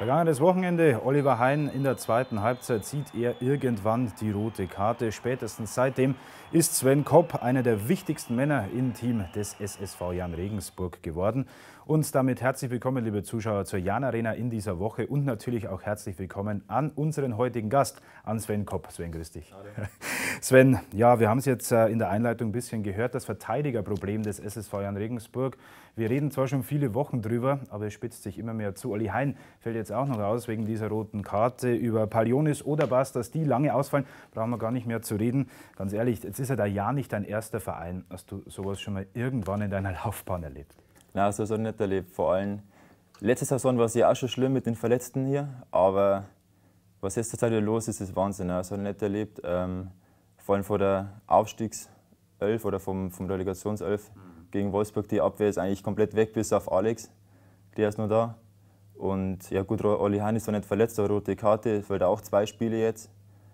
Vergangenes Wochenende, Oliver Hein in der zweiten Halbzeit sieht er irgendwann die rote Karte. Spätestens seitdem ist Sven Kopp einer der wichtigsten Männer im Team des SSV Jahn Regensburg geworden. Und damit herzlich willkommen, liebe Zuschauer, zur Jahn Arena in dieser Woche und natürlich auch herzlich willkommen an unseren heutigen Gast, an Sven Kopp. Sven, grüß dich. Hallo. Sven, ja, wir haben es jetzt in der Einleitung ein bisschen gehört, das Verteidigerproblem des SSV Jahn Regensburg. Wir reden zwar schon viele Wochen drüber, aber es spitzt sich immer mehr zu. Olli Hein fällt jetzt auch noch aus wegen dieser roten Karte. Über Palionis oder Bastas, die lange ausfallen, brauchen wir gar nicht mehr zu reden. Ganz ehrlich, jetzt ist ja der Jahn nicht dein erster Verein. Hast du sowas schon mal irgendwann in deiner Laufbahn erlebt? Nein, so nicht erlebt. Vor allem letzte Saison war es ja auch schon schlimm mit den Verletzten hier. Aber was jetzt zurzeit wieder los ist, ist Wahnsinn. Das habe ich nicht erlebt. Vor allem vor der Aufstiegself oder vom Relegationself gegen Wolfsburg. Die Abwehr ist eigentlich komplett weg, bis auf Alex. Der ist nur da. Und ja gut, Olli Hein ist zwar nicht verletzt, aber rote Karte, fällt auch 2 Spiele jetzt.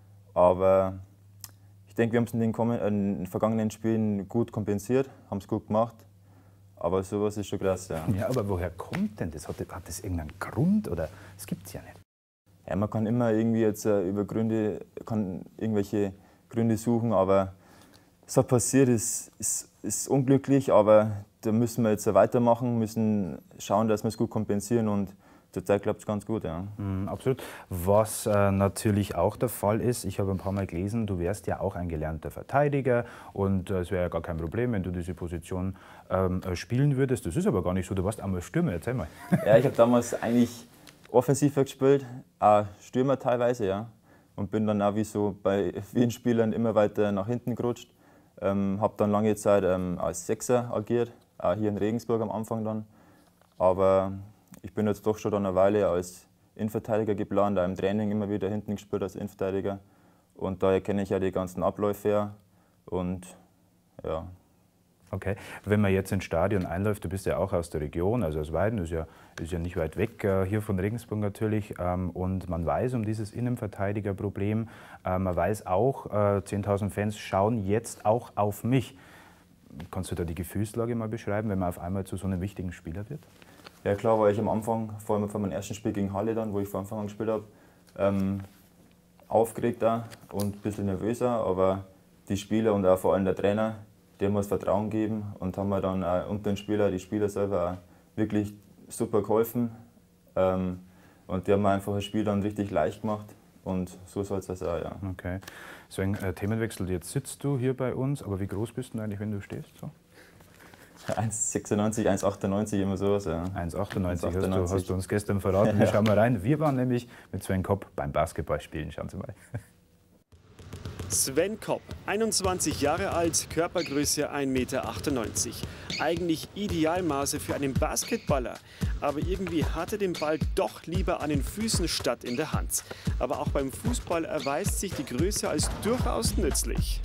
Aber ich denke, wir haben es in den vergangenen Spielen gut kompensiert, haben es gut gemacht. Aber sowas ist schon krass, ja. Ja, aber woher kommt denn das? Hat das irgendeinen Grund oder das gibt es ja nicht? Ja, man kann immer irgendwie jetzt über irgendwelche Gründe suchen, aber was da passiert ist unglücklich, aber da müssen wir jetzt weitermachen, müssen schauen, dass wir es gut kompensieren und zurzeit klappt es ganz gut, ja. Absolut. Was natürlich auch der Fall ist, ich habe ein paar Mal gelesen, du wärst ja auch ein gelernter Verteidiger und es wäre ja gar kein Problem, wenn du diese Position spielen würdest. Das ist aber gar nicht so, du warst einmal Stürmer, erzähl mal. Ja, ich habe damals eigentlich offensiver gespielt, auch Stürmer teilweise, ja. Und bin dann auch wie so bei vielen Spielern immer weiter nach hinten gerutscht. Habe dann lange Zeit als Sechser agiert, auch hier in Regensburg am Anfang dann. Aber ich bin jetzt doch schon eine Weile als Innenverteidiger geplant, auch im Training immer wieder hinten gespielt als Innenverteidiger. Und daher kenne ich ja die ganzen Abläufe her. Und ja. Okay, wenn man jetzt ins Stadion einläuft, du bist ja auch aus der Region, also aus Weiden, ist ja nicht weit weg hier von Regensburg natürlich. Und man weiß um dieses Innenverteidigerproblem. Man weiß auch, 10.000 Fans schauen jetzt auch auf mich. Kannst du da die Gefühlslage mal beschreiben, wenn man auf einmal zu so einem wichtigen Spieler wird? Ja klar, war ich am Anfang, vor allem vor meinem ersten Spiel gegen Halle dann, wo ich von Anfang an gespielt habe, aufgeregt und ein bisschen nervöser, aber die Spieler und auch vor allem der Trainer, die haben mir das Vertrauen gegeben und haben mir dann auch unter den Spieler, die Spieler selber auch wirklich super geholfen und die haben mir einfach das Spiel dann richtig leicht gemacht und so soll es auch, ja. Okay, so ein Themenwechsel, jetzt sitzt du hier bei uns, aber wie groß bist du eigentlich, wenn du stehst? So? 1,96, 1,98, immer sowas. Ja. 1,98 hast du uns gestern verraten. Wir schauen mal rein. Wir waren nämlich mit Sven Kopp beim Basketballspielen. Schauen Sie mal. Sven Kopp, 21 Jahre alt, Körpergröße 1,98 Meter. Eigentlich Idealmaße für einen Basketballer. Aber irgendwie hat er den Ball doch lieber an den Füßen statt in der Hand. Aber auch beim Fußball erweist sich die Größe als durchaus nützlich.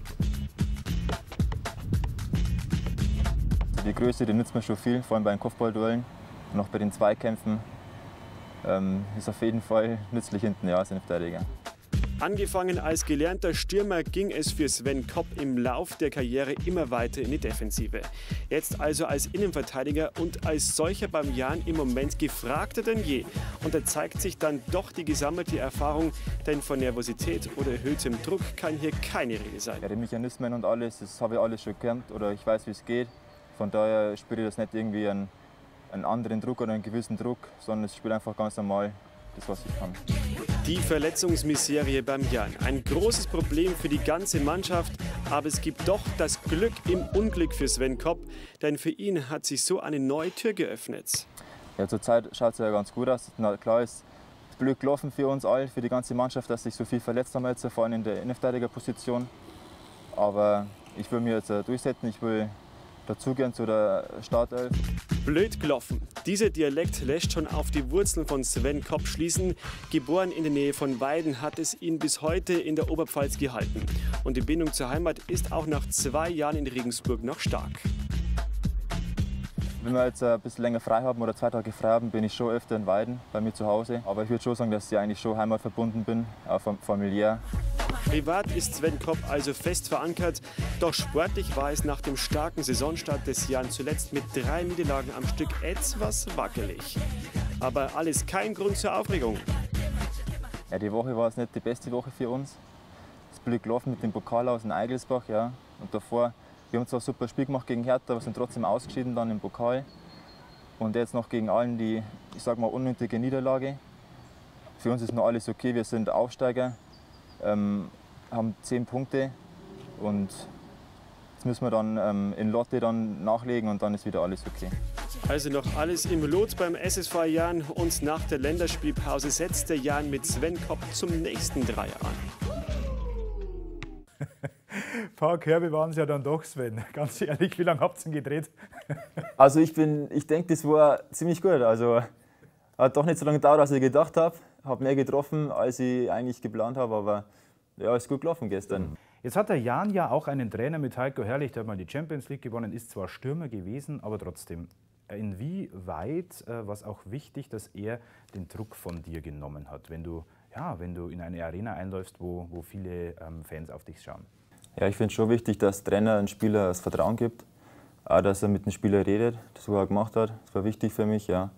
Die Größe, die nützt mir schon viel, vor allem bei den Kopfballduellen und auch bei den Zweikämpfen. Ist auf jeden Fall nützlich hinten, ja, als Innenverteidiger. Angefangen als gelernter Stürmer ging es für Sven Kopp im Lauf der Karriere immer weiter in die Defensive. Jetzt also als Innenverteidiger und als solcher beim Jahn im Moment gefragter denn je. Und da zeigt sich dann doch die gesammelte Erfahrung, denn von Nervosität oder erhöhtem Druck kann hier keine Rede sein. Ja, die Mechanismen und alles, das habe ich alles schon gekannt oder ich weiß, wie es geht. Von daher spüre ich das nicht irgendwie einen anderen Druck oder einen gewissen Druck, sondern ich spiele einfach ganz normal das, was ich kann. Die Verletzungsmiserie beim Jahn. Ein großes Problem für die ganze Mannschaft, aber es gibt doch das Glück im Unglück für Sven Kopp, denn für ihn hat sich so eine neue Tür geöffnet. Ja, zurzeit schaut es ja ganz gut aus. Na, klar ist blöd gelaufen für uns alle, für die ganze Mannschaft, dass sich so viel verletzt haben jetzt, vor allem in der Innenverteidigerposition. Aber ich will mich jetzt durchsetzen, ich will dazugehören zu der Startelf. Blöd gelaufen. Dieser Dialekt lässt schon auf die Wurzeln von Sven Kopp schließen. Geboren in der Nähe von Weiden hat es ihn bis heute in der Oberpfalz gehalten. Und die Bindung zur Heimat ist auch nach 2 Jahren in Regensburg noch stark. Wenn wir jetzt ein bisschen länger frei haben oder 2 Tage frei haben, bin ich schon öfter in Weiden bei mir zu Hause. Aber ich würde schon sagen, dass ich eigentlich schon heimatverbunden bin, auch familiär. Privat ist Sven Kopp also fest verankert, doch sportlich war es nach dem starken Saisonstart des Jahres zuletzt mit 3 Niederlagen am Stück etwas wackelig. Aber alles kein Grund zur Aufregung. Ja, die Woche war es nicht die beste Woche für uns. Es ist blöd gelaufen mit dem Pokal aus in Eigelsbach. Ja. Und davor, wir haben zwar ein super Spiel gemacht gegen Hertha, aber sind trotzdem ausgeschieden dann im Pokal. Und jetzt noch gegen allen die, ich sag mal, unnötige Niederlage. Für uns ist noch alles okay, wir sind Aufsteiger, haben 10 Punkte und jetzt müssen wir dann in Lotte dann nachlegen und dann ist wieder alles okay. Also noch alles im Lot beim SSV Jahn und nach der Länderspielpause setzt der Jahn mit Sven Kopp zum nächsten Dreier an. Ein paar Körbe waren es ja dann doch, Sven. Ganz ehrlich, wie lange habt ihr ihn gedreht? Also ich denke, das war ziemlich gut. Also hat doch nicht so lange gedauert, als ich gedacht habe. Habe mehr getroffen, als ich eigentlich geplant habe, aber ja, ist gut gelaufen gestern. Jetzt hat der Jahn ja auch einen Trainer mit Heiko Herrlich, der hat mal die Champions League gewonnen, ist zwar Stürmer gewesen, aber trotzdem. Inwieweit war es auch wichtig, dass er den Druck von dir genommen hat, wenn du in eine Arena einläufst, wo viele Fans auf dich schauen? Ja, ich finde es schon wichtig, dass der Trainer einem Spieler das Vertrauen gibt, auch dass er mit dem Spieler redet, das was er gemacht hat. Das war wichtig für mich, ja.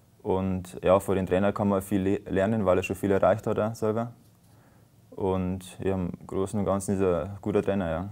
Und ja, von dem Trainer kann man viel lernen, weil er schon viel erreicht hat auch selber. Und ja, im Großen und Ganzen ist er ein guter Trainer, ja.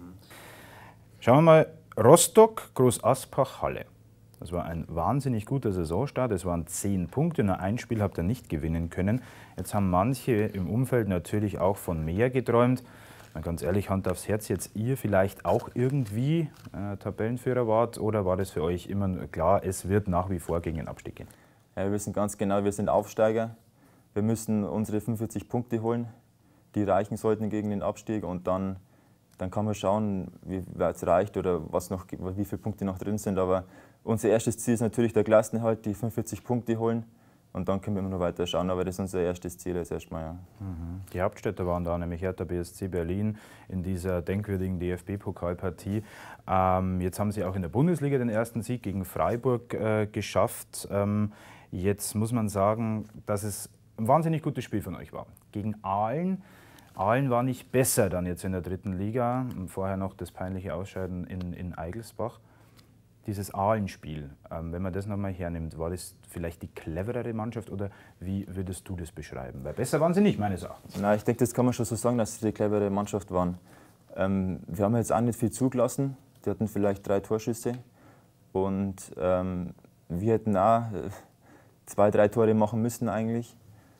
Schauen wir mal, Rostock, Groß Aspach, Halle. Das war ein wahnsinnig guter Saisonstart. Es waren 10 Punkte, nur ein Spiel habt ihr nicht gewinnen können. Jetzt haben manche im Umfeld natürlich auch von mehr geträumt. Mal ganz ehrlich, Hand aufs Herz, jetzt ihr vielleicht auch irgendwie Tabellenführer wart oder war das für euch immer klar, es wird nach wie vor gegen den Abstieg gehen? Ja, wir wissen ganz genau, wir sind Aufsteiger. Wir müssen unsere 45 Punkte holen, die reichen sollten gegen den Abstieg und dann kann man schauen, wie weit es reicht oder wie viele Punkte noch drin sind. Aber unser erstes Ziel ist natürlich der Klassenerhalt, die 45 Punkte holen. Und dann können wir immer noch weiter schauen, aber das ist unser erstes Ziel jetzt erstmal. Ja. Die Hauptstädter waren da, nämlich Hertha BSC Berlin in dieser denkwürdigen DFB-Pokalpartie. Jetzt haben sie auch in der Bundesliga den ersten Sieg gegen Freiburg geschafft. Jetzt muss man sagen, dass es ein wahnsinnig gutes Spiel von euch war. Gegen Aalen. Aalen war nicht besser dann jetzt in der 3. Liga. Vorher noch das peinliche Ausscheiden in Eigelsbach. Dieses Aalen-Spiel, wenn man das nochmal hernimmt, war das vielleicht die cleverere Mannschaft oder wie würdest du das beschreiben? Weil besser waren sie nicht, meines Erachtens. Nein, ich denke, das kann man schon so sagen, dass sie die clevere Mannschaft waren. Wir haben jetzt auch nicht viel zugelassen. Die hatten vielleicht 3 Torschüsse. Und wir hätten auch 2, 3 Tore machen müssen eigentlich.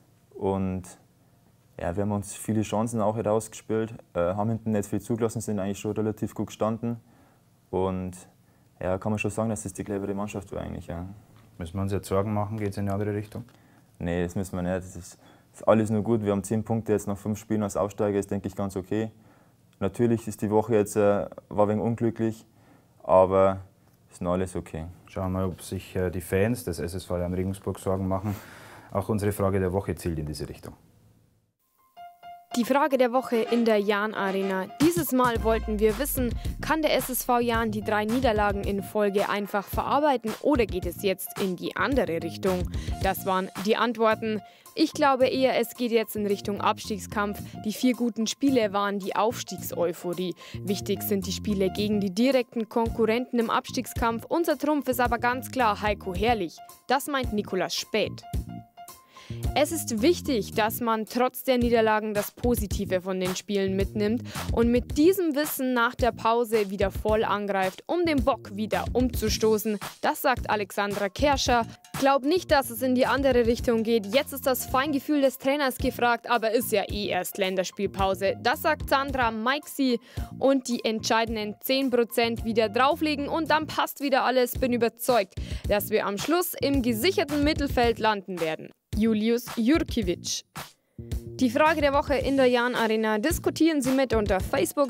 Und ja, wir haben uns viele Chancen auch herausgespielt, haben hinten nicht viel zugelassen, sind eigentlich schon relativ gut gestanden. Und ja, kann man schon sagen, dass das die clevere Mannschaft war eigentlich. Ja. Müssen wir uns jetzt Sorgen machen, geht es in eine andere Richtung? Nee, das müssen wir nicht. Das ist alles nur gut. Wir haben 10 Punkte jetzt nach 5 Spielen als Aufsteiger, ist denke ich ganz okay. Natürlich ist die Woche jetzt war ein wenig unglücklich, aber ist noch alles okay. Schauen wir mal, ob sich die Fans des SSV Jahn Regensburg Sorgen machen. Auch unsere Frage der Woche zielt in diese Richtung. Die Frage der Woche in der Jahn Arena. Dieses Mal wollten wir wissen, kann der SSV Jahn die 3 Niederlagen in Folge einfach verarbeiten oder geht es jetzt in die andere Richtung? Das waren die Antworten. Ich glaube eher, es geht jetzt in Richtung Abstiegskampf. Die 4 guten Spiele waren die Aufstiegseuphorie. Wichtig sind die Spiele gegen die direkten Konkurrenten im Abstiegskampf. Unser Trumpf ist aber ganz klar Heiko Herrlich. Das meint Nikolaus Späth. Es ist wichtig, dass man trotz der Niederlagen das Positive von den Spielen mitnimmt und mit diesem Wissen nach der Pause wieder voll angreift, um den Bock wieder umzustoßen. Das sagt Alexandra Kerscher. Glaub nicht, dass es in die andere Richtung geht. Jetzt ist das Feingefühl des Trainers gefragt, aber ist ja eh erst Länderspielpause. Das sagt Sandra Meixi und die entscheidenden 10% wieder drauflegen und dann passt wieder alles. Bin überzeugt, dass wir am Schluss im gesicherten Mittelfeld landen werden. Julius Jurkiewicz. Die Frage der Woche in der Jahn Arena diskutieren Sie mit unter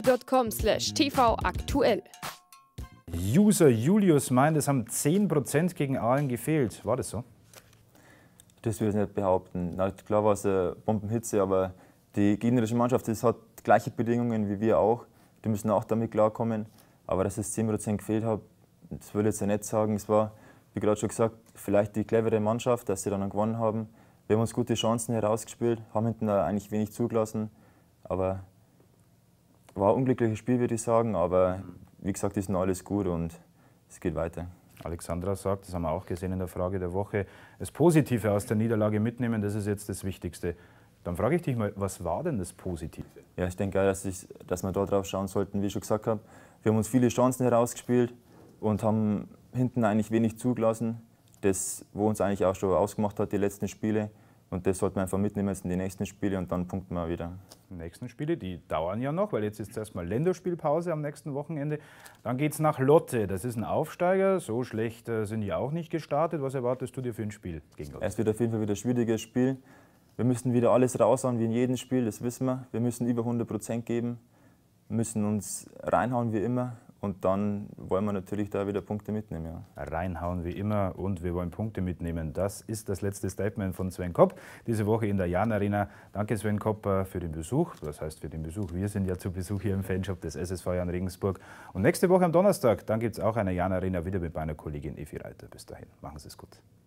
facebook.com/tvaktuell. User Julius meint, es haben 10% gegen Aalen gefehlt. War das so? Das will ich nicht behaupten. Na, klar war es eine Bombenhitze, aber die gegnerische Mannschaft hat gleiche Bedingungen wie wir auch. Die müssen auch damit klarkommen. Aber dass es 10% gefehlt hat, das will ich jetzt ja nicht sagen. Es war, wie gerade schon gesagt, vielleicht die clevere Mannschaft, dass sie dann gewonnen haben. Wir haben uns gute Chancen herausgespielt, haben hinten eigentlich wenig zugelassen. Aber war ein unglückliches Spiel, würde ich sagen. Aber wie gesagt, ist noch alles gut und es geht weiter. Alexandra sagt, das haben wir auch gesehen in der Frage der Woche, das Positive aus der Niederlage mitnehmen, das ist jetzt das Wichtigste. Dann frage ich dich mal, was war denn das Positive? Ja, ich denke, dass wir da drauf schauen sollten, wie ich schon gesagt habe. Wir haben uns viele Chancen herausgespielt und haben hinten eigentlich wenig zugelassen, das, wo uns eigentlich auch schon ausgemacht hat, die letzten Spiele. Und das sollten wir einfach mitnehmen jetzt in die nächsten Spiele und dann punkten wir wieder. Die nächsten Spiele, die dauern ja noch, weil jetzt ist erstmal Länderspielpause am nächsten Wochenende. Dann geht es nach Lotte, das ist ein Aufsteiger, so schlecht sind die auch nicht gestartet. Was erwartest du dir für ein Spiel gegen Lotte? Es wird auf jeden Fall wieder ein schwieriges Spiel. Wir müssen wieder alles raushauen wie in jedem Spiel, das wissen wir. Wir müssen über 100% geben, müssen uns reinhauen wie immer. Und dann wollen wir natürlich da wieder Punkte mitnehmen. Ja. Reinhauen wie immer und wir wollen Punkte mitnehmen. Das ist das letzte Statement von Sven Kopp diese Woche in der Jahn Arena. Danke Sven Kopp für den Besuch. Was heißt für den Besuch? Wir sind ja zu Besuch hier im Fanshop des SSV Jahn Regensburg. Und nächste Woche am Donnerstag, dann gibt es auch eine Jahn Arena wieder mit meiner Kollegin Evi Reiter. Bis dahin, machen Sie es gut.